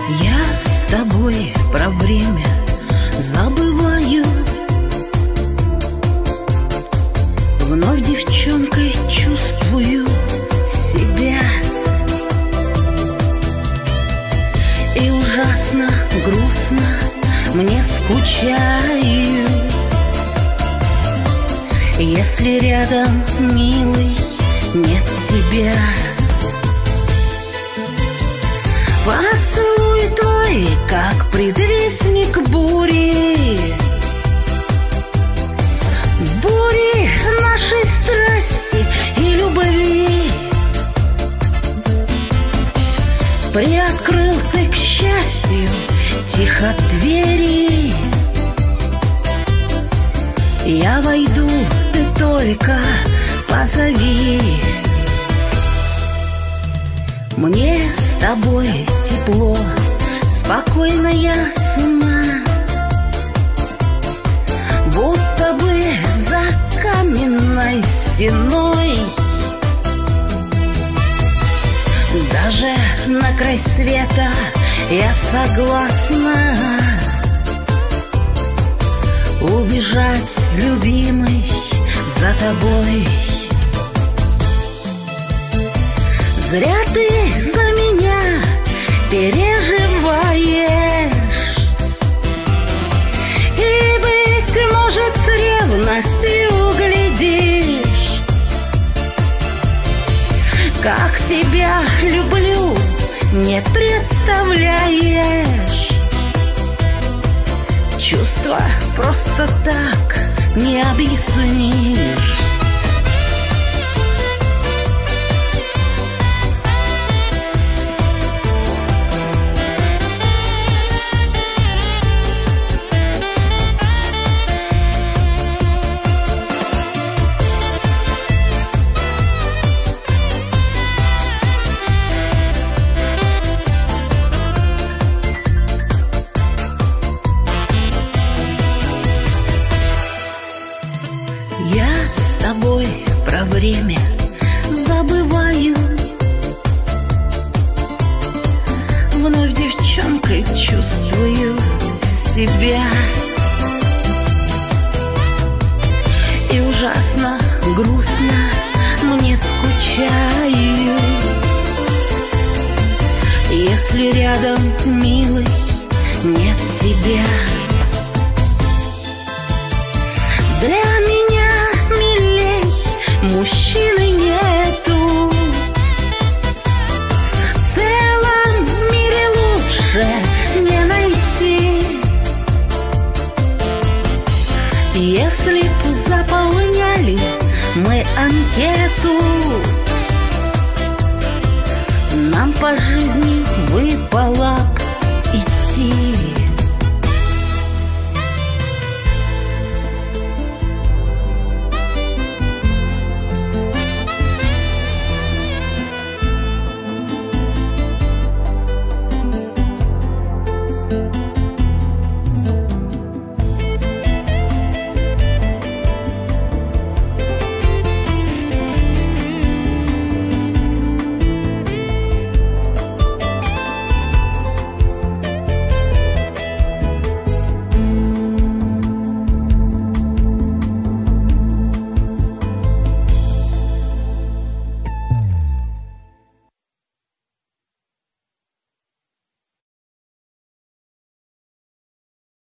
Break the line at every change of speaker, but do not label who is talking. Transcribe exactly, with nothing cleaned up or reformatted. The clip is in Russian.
Я с тобой про время забываю. Вновь девчонкой чувствую себя. И ужасно грустно мне скучаю, если рядом, милый, нет тебя. Поцелуй твой, как предвестник бури, бури нашей страсти и любви. Приоткрыл ты, к счастью, тихо двери. Я войду, ты только позови. Мне с тобой тепло, спокойно, ясно, будто бы за каменной стеной. Даже на край света я согласна убежать, любимый, за тобой. Зря ты за меня переживаешь, и, быть может, с ревностью глядишь. Как тебя люблю, не представляешь. Чувства просто так не объяснишь. Я с тобой про время забываю. Вновь девчонкой чувствую себя. И ужасно грустно мне скучаю, если рядом, милый, нет тебя. Для